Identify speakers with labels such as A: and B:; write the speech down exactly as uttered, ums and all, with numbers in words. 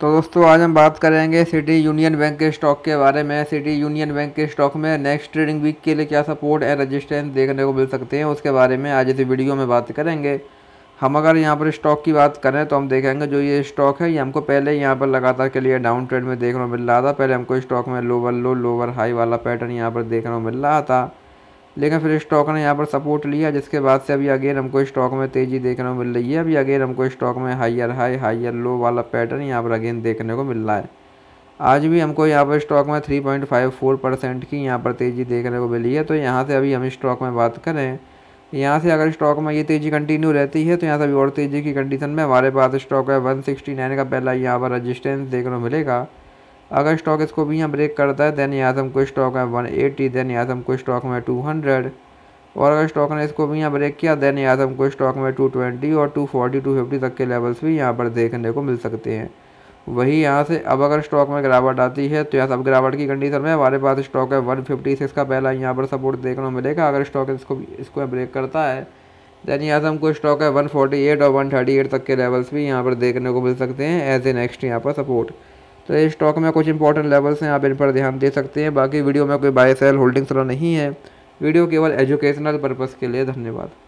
A: तो दोस्तों आज हम बात करेंगे सिटी यूनियन बैंक के स्टॉक के बारे में। सिटी यूनियन बैंक के स्टॉक में नेक्स्ट ट्रेडिंग वीक के लिए क्या सपोर्ट एंड रेजिस्टेंस देखने को मिल सकते हैं, उसके बारे में आज इस वीडियो में बात करेंगे। हम अगर यहाँ पर स्टॉक की बात करें तो हम देखेंगे जो ये स्टॉक है ये हमको पहले यहाँ पर लगातार के लिए डाउन ट्रेंड में देखने को मिल रहा था। पहले हमको स्टॉक में लोअर लो लोअर हाई वाला पैटर्न यहाँ पर देखने को मिल रहा था, लेकिन फिर स्टॉक ने यहाँ पर सपोर्ट लिया, जिसके बाद से अभी अगेन हमको स्टॉक में तेज़ी देखने को मिल रही है। अभी अगेन हमको स्टॉक में हायर हाई हायर लो वाला पैटर्न यहाँ पर अगेन देखने को मिल रहा है। आज भी हमको यहाँ पर स्टॉक में three point five four percent की यहाँ पर तेज़ी देखने को मिली है। तो यहाँ से अभी हम स्टॉक में बात करें, यहाँ से अगर स्टॉक में ये तेज़ी कंटिन्यू रहती है तो यहाँ से अभी और तेज़ी की कंडीशन में हमारे पास स्टॉक है वन सिक्सटी नाइन का पहला यहाँ पर रजिस्टेंस देखने को मिलेगा। अगर स्टॉक इसको भी यहाँ ब्रेक करता है देन यहाँ से हमको स्टॉक है वन एटी, देन यहाँ से हमको स्टॉक में टू हंड्रेड, और अगर स्टॉक ने इसको भी यहाँ ब्रेक किया देन यहाँ से हमको स्टॉक में टू ट्वेंटी और टू फोर्टी टू फिफ्टी तक के लेवल्स भी यहाँ पर देखने को मिल सकते हैं। वही यहाँ से अब अगर स्टॉक में गिरावट आती है तो यहाँ सब गिरावट की कंडीशन में हमारे पास स्टॉक है वन फिफ्टी सिक्स का पहला यहाँ पर सपोर्ट देखने को मिलेगा। अगर स्टॉक इसको इसको ब्रेक करता है देन यहाँ से हमको स्टॉक है वन फोर्टी एट और वन थर्टी एट तक के लेवल्स भी यहाँ पर देखने को मिल सकते हैं एज ए नेक्स्ट यहाँ पर सपोर्ट। तो इस स्टॉक में कुछ इंपॉर्टेंट लेवल्स हैं, आप इन पर ध्यान दे सकते हैं। बाकी वीडियो में कोई बाय सेल होल्डिंग सलाह नहीं है, वीडियो केवल एजुकेशनल पर्पज़ के लिए। धन्यवाद।